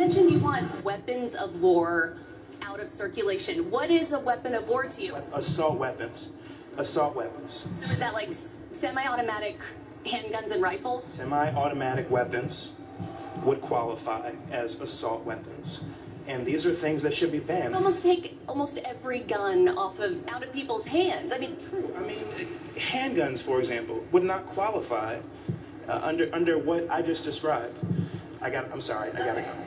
mentioned you want weapons of war out of circulation. What is a weapon of war to you? Assault weapons. Assault weapons. So is that like semi-automatic handguns and rifles? Semi-automatic weapons would qualify as assault weapons. And these are things that should be banned. Almost take almost every gun out of people's hands. I mean, true. I mean, handguns, for example, would not qualify under what I just described. I'm sorry, I gotta go.